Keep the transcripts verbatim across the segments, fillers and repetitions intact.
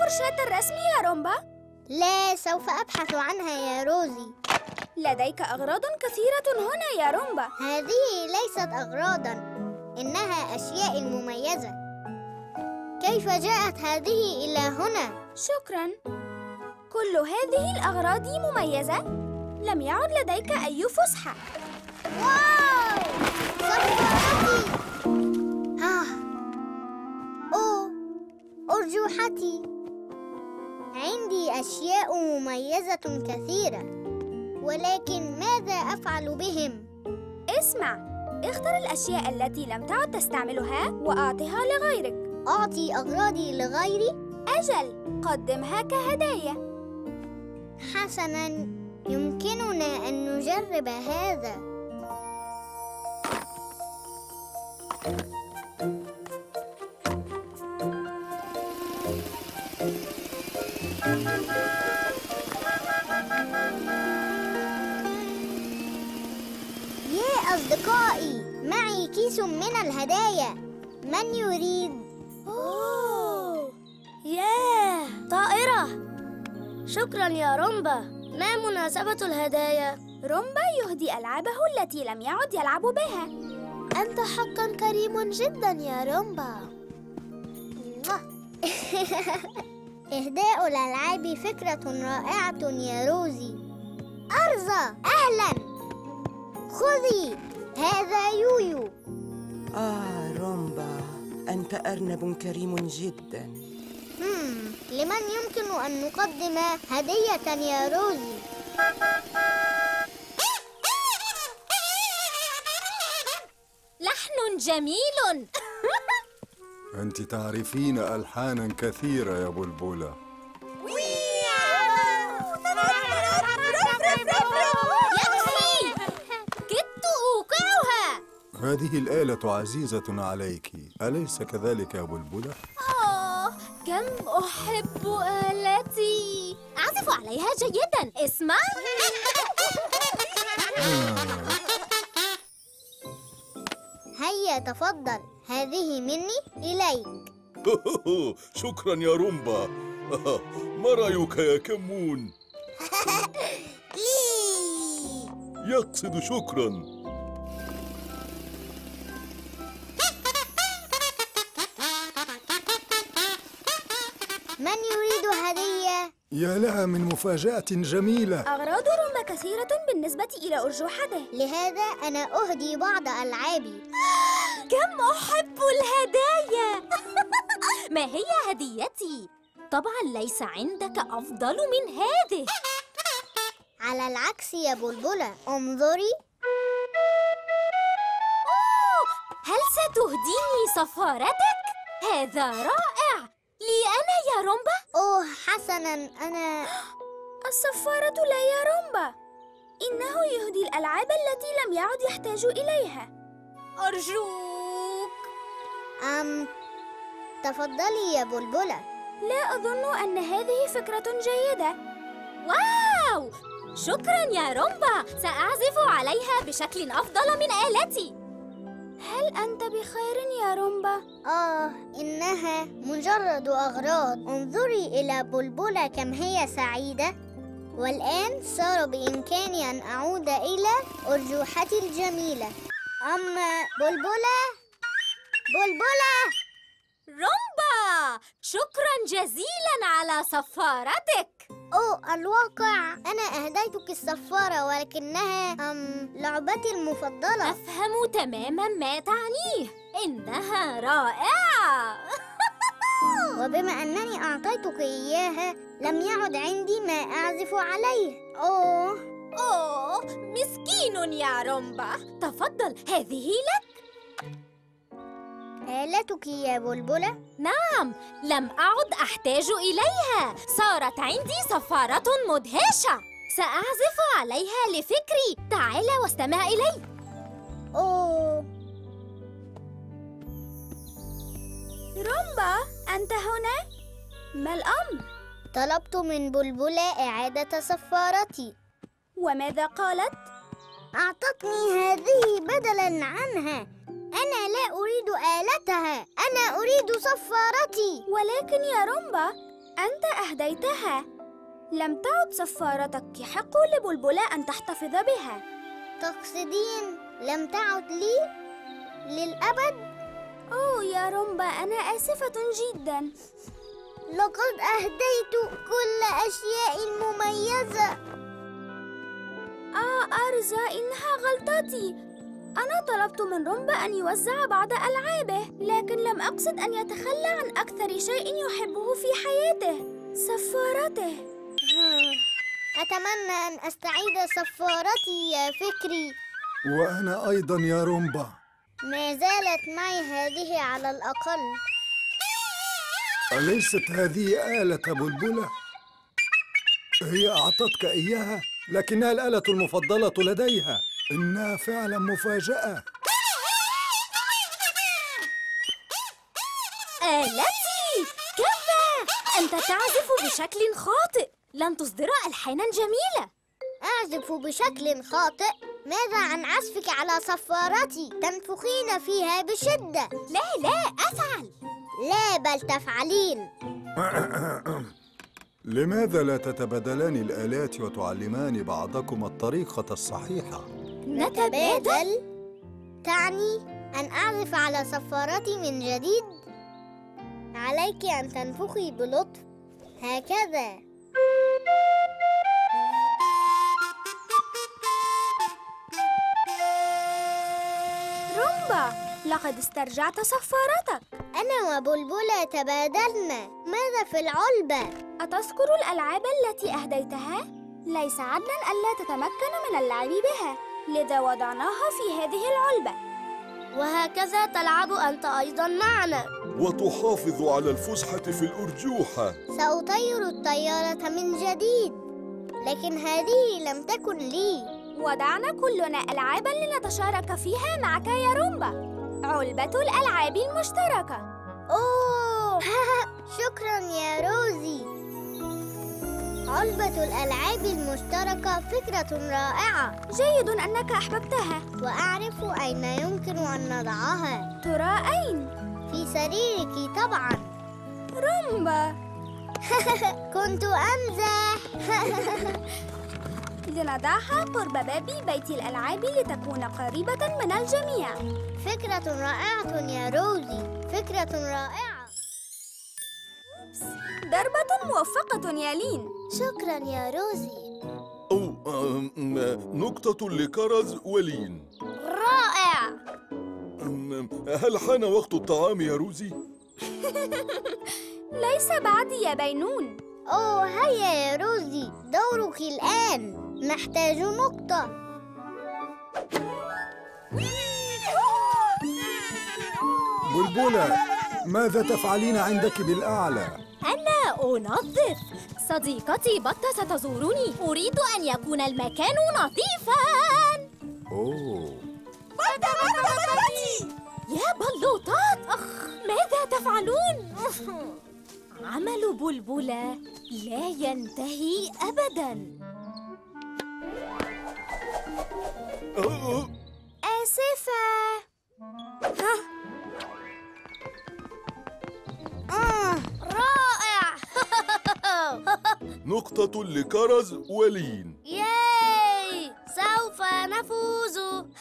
فرشاة الرسم يا رومبا؟ لا، سوف أبحث عنها يا روزي. لديك أغراض كثيرة هنا يا رومبا. هذه ليست أغراضاً، إنها أشياء مميزة. كيف جاءت هذه إلى هنا؟ شكراً. كل هذه الأغراض مميزة. لم يعد لديك أي فسحة. واو! صفارتي! آه. أوه، أرجوحتي. عندي أشياء مميزة كثيرة، ولكن ماذا أفعل بهم؟ اسمع، اختر الأشياء التي لم تعد تستعملها وأعطها لغيرك. أعطي أغراضي لغيري؟ أجل، قدمها كهدايا. حسناً، يمكننا أن نجرب هذا. يا أصدقائي، معي كيس من الهدايا. من يريد؟ أوه، ياه، طائرة. شكراً يا رومبا. ما مناسبة الهدايا؟ رومبا يهدي ألعابه التي لم يعد يلعب بها. أنت حقاً كريم جداً يا رومبا. إهداء الألعاب فكرة رائعة يا روزي. أرزا، أهلاً. خذي، هذا يويو. آه رومبا، أنت أرنب كريم جداً. مم. لمن يمكن أن نقدم هدية يا روزي؟ لحن جميل. أنت تعرفين ألحاناً كثيرة يا بلبلة. يكفي! كدت أوقعها. هذه الآلة عزيزة عليك، أليس كذلك يا بلبلة؟ آه، كم أحب آلتي. أعزف عليها جيداً. اسمع. هيا تفضل، هذه مني إليك. شكرا يا رومبا. ما رأيك يا كمون؟ يقصد شكرا. من يريد هدية؟ يا لها من مفاجأة جميلة. أغراض رومبا كثيرة بالنسبة إلى أرجوحته. لهذا أنا أهدي بعض ألعابي. كم أحب الهدايا. ما هي هديتي؟ طبعاً ليس عندك أفضل من هذه. على العكس يا بلبلة، انظري. أوه، هل ستهديني صفارتك؟ هذا رائع. لي أنا يا رومبا؟ أوه حسناً، أنا... الصفارة لا يا رومبا. إنه يهدي الألعاب التي لم يعد يحتاج إليها. أرجوك. أم تفضلي يا بلبلة. لا أظن أن هذه فكرة جيدة. واو! شكراً يا رومبا. سأعزف عليها بشكل أفضل من آلتي. هل أنت بخير يا رومبا؟ آه، إنها مجرد أغراض. انظري إلى بلبلة كم هي سعيدة. والآن صار بإمكاني أن أعود إلى أرجوحتي الجميلة. أما بلبلة، بلبلة! رومبا، شكراً جزيلاً على صفارتك. أوه، الواقع أنا أهديتك الصفارة، ولكنها أم لعبتي المفضلة. أفهم تماماً ما تعنيه. إنها رائعة. وبما أنني أعطيتك إياها، لم يعد عندي ما أعزف عليه. أوه أوه، مسكين يا رومبا. تفضل، هذه لك. آلتك يا بلبلة؟ نعم، لم أعد أحتاج إليها. صارت عندي صفارة مدهشة. سأعزف عليها لفكري. تعال واستمع إلي. أوه رومبا، أنت هنا؟ ما الأمر؟ طلبت من بلبلة إعادة صفارتي. وماذا قالت؟ أعطتني هذه بدلاً عنها. أنا لا أريد آلتها، أنا أريد صفارتي. ولكن يا رومبا، أنت أهديتها. لم تعد صفارتك، يحق لبلبلة أن تحتفظ بها. تقصدين لم تعد لي للأبد؟ أوه يا رومبا، أنا آسفة جداً. لقد أهديت كل أشيائي المميزة. آه أرزا، إنها غلطتي. أنا طلبت من رومبا أن يوزع بعض ألعابه، لكن لم أقصد أن يتخلى عن أكثر شيء يحبه في حياته، صفارته. أتمنى أن أستعيد صفارتي يا فكري. وأنا أيضا يا رومبا. ما زالت معي هذه على الأقل. أليست هذه آلة بلبلة؟ هي أعطتك إياها، لكنها الآلة المفضلة لديها. إنها فعلا مفاجأة. آلتي! كفى! أنت تعزف بشكل خاطئ. لن تصدر ألحاناً جميلة. أعزف بشكل خاطئ؟ ماذا عن عزفك على صفارتي؟ تنفخين فيها بشدة. لا لا أفعل. لا، بل تفعلين. لماذا لا تتبادلان الآلات وتعلمان بعضكم الطريقة الصحيحة؟ نتبادل؟ تعني أن أعزف على صفارتي من جديد؟ عليك أن تنفخي بلطف هكذا. رومبا، لقد استرجعت صفارتك. أنا وبلبلة تبادلنا. ماذا في العلبة؟ أتذكر الألعاب التي أهديتها؟ ليس عدلاً ألا تتمكن من اللعب بها، لذا وضعناها في هذه العلبة. وهكذا تلعب أنت أيضاً معنا. وتحافظ على الفسحة في الأرجوحة. سأطير الطيارة من جديد، لكن هذه لم تكن لي. ودعنا كلنا ألعاباً لنتشارك فيها معك يا رومبا. علبة الألعاب المشتركة. أوه شكراً يا روزي. علبة الألعاب المشتركة فكرة رائعة. جيد أنك أحببتها. وأعرف أين يمكن أن نضعها. ترى أين؟ في سريرك طبعاً. رومبا. كنت أمزح. لنضعها قرب باب بيت الألعاب لتكون قريبة من الجميع. فكرة رائعة يا روزي، فكرة رائعة. ضربة موفقة يا لين. شكراً يا روزي. أو آم، نقطة لكرز ولين. رائع. آم، هل حان وقت الطعام يا روزي؟ ليس بعد يا بينون. أوه هيا يا روزي، دورك الآن. نحتاج نقطة. بلبلة، ماذا تفعلين عندك بالأعلى؟ أنا أنظف. صديقتي بطة ستزورني. أريد أن يكون المكان نظيفاً. أوه. بطة بطة بطتي! يا بلوطات، أخ ماذا تفعلون؟ عمل بلبلة لا ينتهي أبداً. آسفة. ها؟ آه رائع. نقطة لكرز ولين. ياي، سوف نفوز.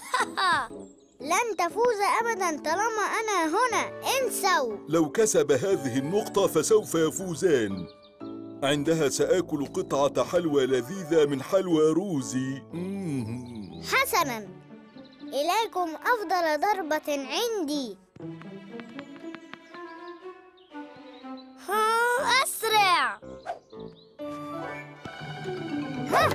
لن تفوز أبداً طالما أنا هنا. انسوا. لو كسب هذه النقطة فسوف يفوزان. عندها سآكل قطعة حلوى لذيذة من حلوى روزي. مم. حسناً، إليكم أفضل ضربة عندي. ها، أسرع. ها.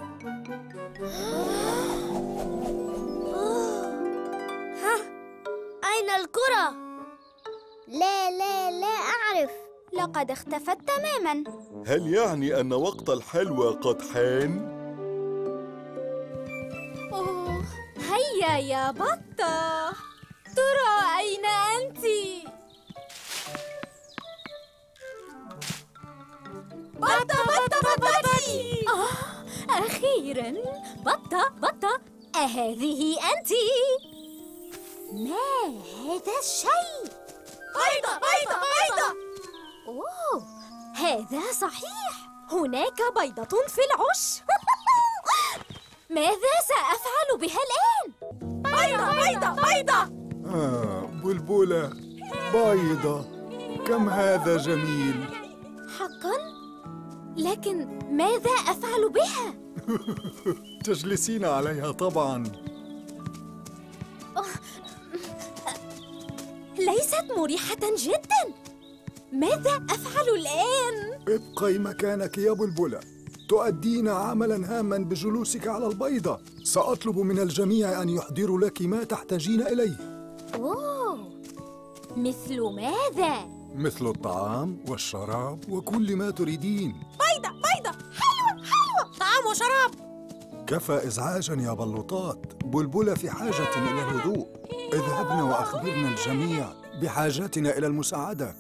ها، أين الكرة؟ لا لا لا أعرف. لقد اختفت تماماً. هل يعني أن وقت الحلوى قد حان؟ أوه، هيا يا بطة. ترى أين أنتِ؟ بطة بطة بطتي! آه، أخيراً. بطة بطة، أهذه أنتِ؟ ما هذا الشيء؟ بيضة بيضة بيضة! أوه، هذا صحيح، هناك بيضة في العش. ماذا سأفعل بها الآن؟ بيضة بيضة بيضة. آه بلبلة، بيضة، كم هذا جميل. حقاً؟ لكن ماذا أفعل بها؟ تجلسين عليها طبعاً. ليست مريحة جداً. ماذا أفعل الآن؟ ابقي مكانك يا بلبلة، تؤدين عملاً هاماً بجلوسك على البيضة. سأطلب من الجميع أن يحضروا لك ما تحتاجين إليه. أوه، مثل ماذا؟ مثل الطعام والشراب وكل ما تريدين. بيضة بيضة، حلوة حلوة، طعام وشراب. كفى إزعاجاً يا بلوطات، بلبلة في حاجة إلى الهدوء. اذهبن وأخبرن الجميع بحاجتنا إلى المساعدة.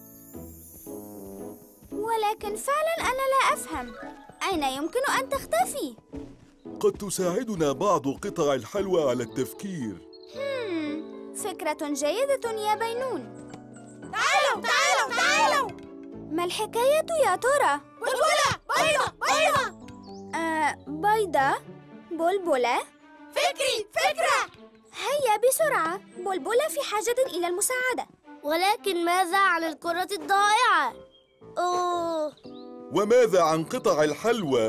ولكن فعلا أنا لا أفهم، أين يمكن أن تختفي؟ قد تساعدنا بعض قطع الحلوى على التفكير. مم. فكرة جيدة يا بينون. تعالوا تعالوا تعالوا. ما الحكاية يا ترى؟ بلبلة بيضة بيضة. آه بيضة، بلبلة. فكري فكرة. هيا بسرعة، بلبلة في حاجة إلى المساعدة. ولكن ماذا عن الكرة الضائعة؟ أوه. وماذا عن قطع الحلوى؟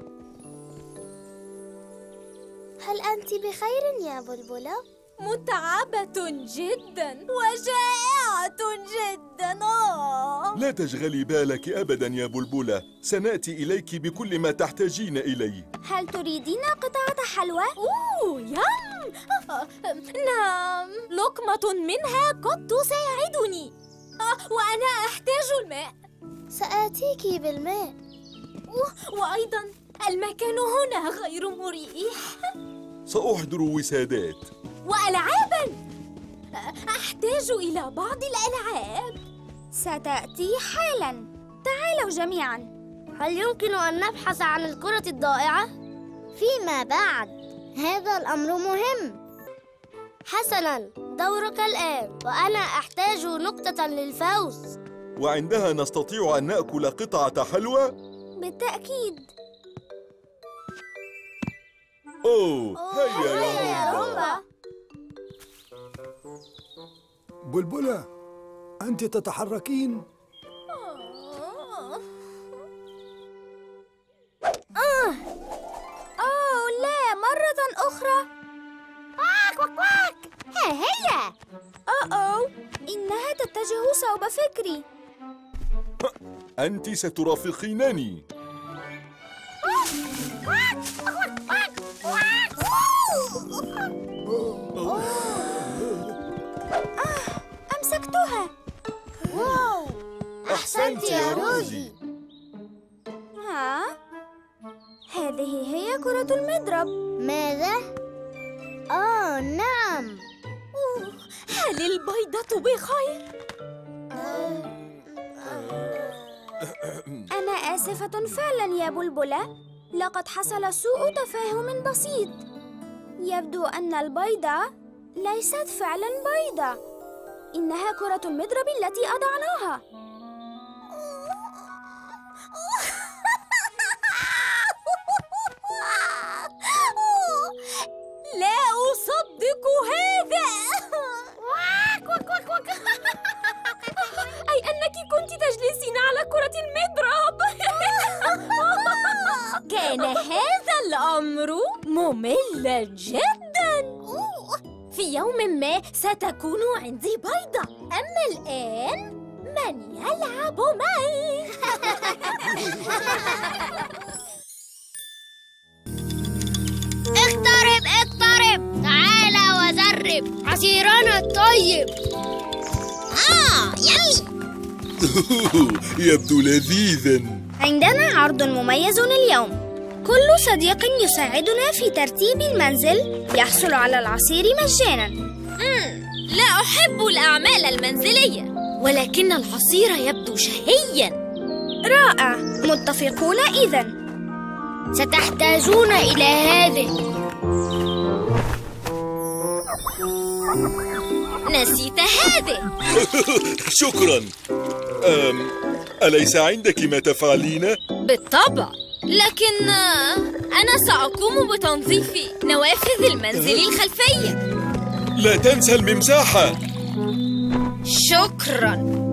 هل أنت بخير يا بلبلة؟ متعبة جدا وجائعة جدا. آه. لا تشغلي بالك أبداً يا بلبلة، سنأتي إليك بكل ما تحتاجين إليه. هل تريدين قطعة حلوى؟ أوه يم. آه، نعم، لقمة منها قد تساعدني. آه، وأنا أحتاج الماء. سآتيك بالماء. أوه، وأيضا المكان هنا غير مريح. سأحضر وسادات وألعاباً. أحتاج إلى بعض الألعاب. ستأتي حالاً. تعالوا جميعاً. هل يمكن أن نبحث عن الكرة الضائعة؟ فيما بعد، هذا الأمر مهم. حسناً، دورك الآن، وأنا أحتاج نقطة للفوز. وعندها نستطيع أن نأكل قطعة حلوى؟ بالتأكيد. أوه، هيا يا رومبا. رومبا. بلبلة، أنت تتحركين؟ آه. أوه لا، مرة أخرى. كواك كواك كواك. ها هي. أوه، إنها تتجه صوب فكري. أنت سترافقينني. أمسكتها. واو، أحسنت يا روزي. ها؟ هذه هي كرة المضرب. ماذا؟ آه نعم. أوه، هل البيضة بخير؟ أنا آسفة فعلا يا بلبلة، لقد حصل سوء تفاهم بسيط. يبدو أن البيضة ليست فعلا بيضة، إنها كرة المضرب التي أضعناها. لا أصدق هذا. أي أنك كنت تجلسين على كرة المضرب. كان هذا الأمر ممل جدا. في يوم ما ستكون عندي بيضة، أما الآن من يلعب معي؟ اقترب اقترب، تعال وجرب عصيرنا الطيب. آه يمي. يبدو لذيذاً. عندنا عرض مميز اليوم. كل صديق يساعدنا في ترتيب المنزل يحصل على العصير مجانا. مم. لا أحب الأعمال المنزلية، ولكن العصير يبدو شهياً. رائع، متفقون إذن. ستحتاجون إلى هذه. نسيت هذه. شكراً. أم أليس عندك ما تفعلين؟ بالطبع، لكن أنا سأقوم بتنظيف نوافذ المنزل الخلفية. لا تنسى الممساحة. شكراً.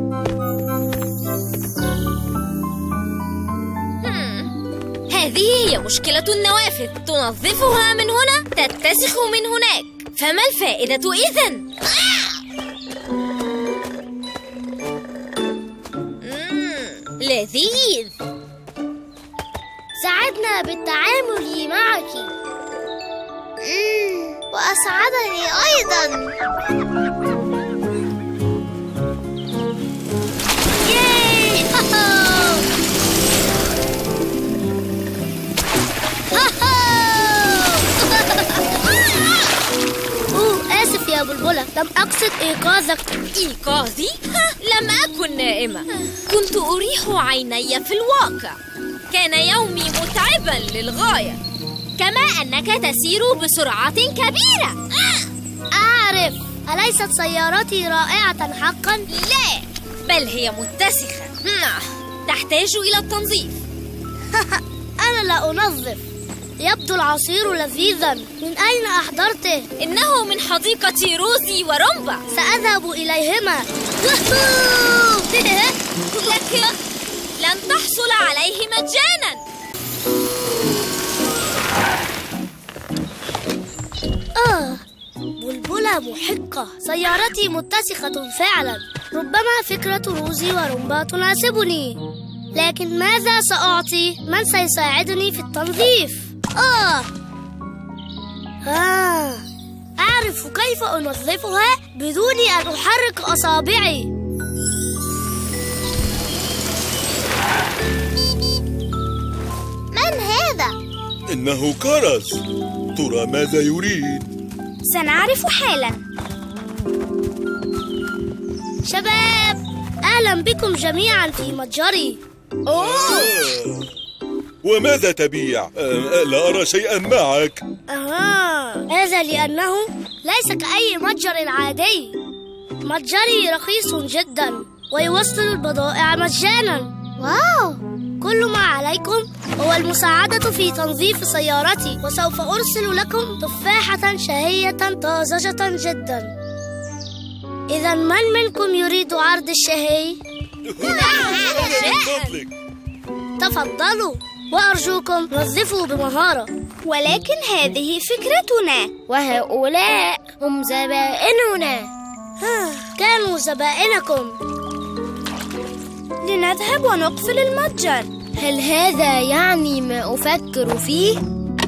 هذه هي مشكلة النوافذ، تنظفها من هنا تتسخ من هناك، فما الفائدة إذن؟ لذيذ. سعدنا بالتعامل معك. مم. وأسعدني أيضا. ياي! أوه، آسف يا بلبلة، لم أقصد إيقاظك. إيقاظي؟ لم أكن نائمة، كنت أريح عيني في الواقع. كان يومي متعبا للغاية، كما أنك تسير بسرعة كبيرة. أعرف، أليست سيارتي رائعة حقا؟ لا، بل هي متسخة، تحتاج إلى التنظيف. أنا لا أنظف. يبدو العصير لذيذا. من أين أحضرته؟ إنه من حديقة روزي ورومبا. سأذهب إليهما. لكن لن تحصل عليه مجانا. آه، بلبلة محقة. سيارتي متسخة فعلا. ربما فكرة روزي ورومبا تناسبني، لكن ماذا سأعطي؟ من سيساعدني في التنظيف؟ آه آه أعرف كيف أنظفها بدون أن أحرك أصابعي. من هذا؟ إنه كرز. ترى ماذا يريد؟ سنعرف حالا. شباب، أهلا بكم جميعا في متجري. أوه. وماذا تبيع؟ أه لا أرى شيئا معك. آه، هذا لأنه ليس كأي متجر عادي. متجري رخيص جدا ويوصل البضائع مجانا. واو! كل ما عليكم هو المساعدة في تنظيف سيارتي، وسوف أرسل لكم تفاحة شهية طازجة جدا. إذا من منكم يريد عرض الشهي؟ تفضلوا، وأرجوكم نظفوا بمهارة. ولكن هذه فكرتنا، وهؤلاء هم زبائننا. كانوا زبائنكم. لنذهب ونقفل المتجر. هل هذا يعني ما أفكر فيه؟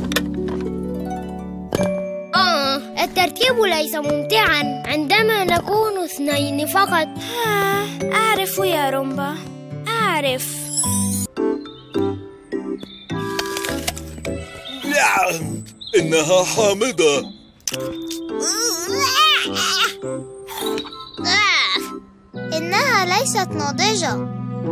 آه، الترتيب ليس ممتعا عندما نكون اثنين فقط. آه، أعرف يا رومبا، أعرف. نعم، إنها حامضة. إنها ليست ناضجة.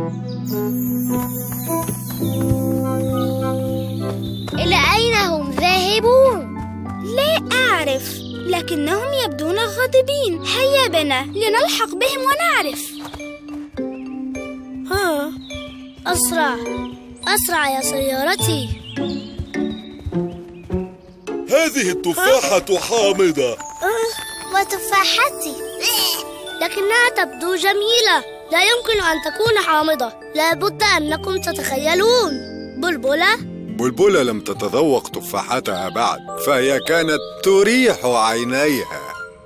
إلى أين هم ذاهبون؟ لا أعرف، لكنهم يبدون غاضبين. هيا بنا لنلحق بهم ونعرف. ها، أسرع أسرع يا سيارتي. هذه التفاحة حامضة. وتفاحتي لكنها تبدو جميلة. لا يمكن أن تكون حامضة. لابد أنكم تتخيلون. بلبلة بلبلة لم تتذوق تفاحتها بعد، فهي كانت تريح عينيها.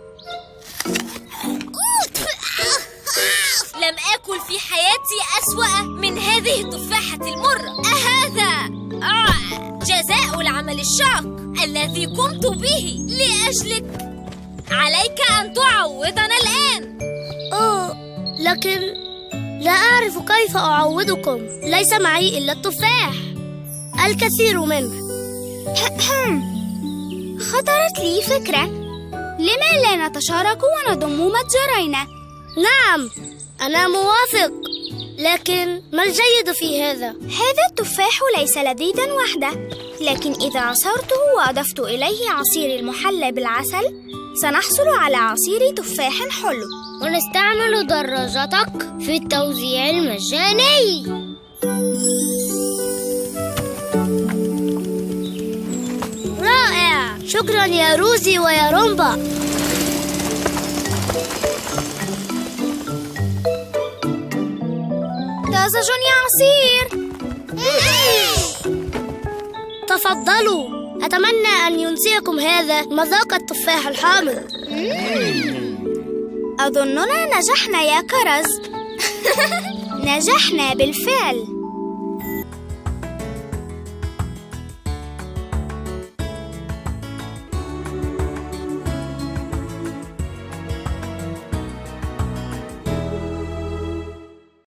لم آكل في حياتي أسوأ من هذه التفاحة المرة. أهذا آه جزاء العمل الشاق الذي قمت به لأجلك. عليك أن تعوضنا الآن. أوه، لكن لا أعرف كيف أعوضكم. ليس معي إلا التفاح، الكثير منه. خطرت لي فكرة. لما لا نتشارك ونضم متجرينا؟ نعم، أنا موافق. لكن ما الجيد في هذا؟ هذا التفاح ليس لذيذا وحده، لكن إذا عصرته وأضفت إليه عصير المحلى بالعسل سنحصل على عصير تفاح حلو. ونستعمل دراجتك في التوزيع المجاني. رائع! شكرا يا روزي ويا رومبا. طازج يا عصير. تفضلوا. أتمنى أن ينسيكم هذا مذاق التفاح الحامض. أظننا نجحنا يا كرز. نجحنا بالفعل.